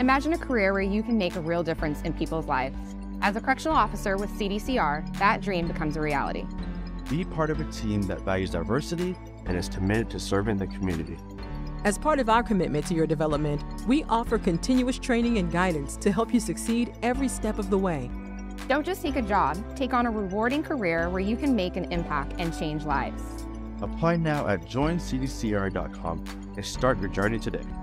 Imagine a career where you can make a real difference in people's lives. As a correctional officer with CDCR, that dream becomes a reality. Be part of a team that values diversity and is committed to serving the community. As part of our commitment to your development, we offer continuous training and guidance to help you succeed every step of the way. Don't just take a job, take on a rewarding career where you can make an impact and change lives. Apply now at joincdcr.com and start your journey today.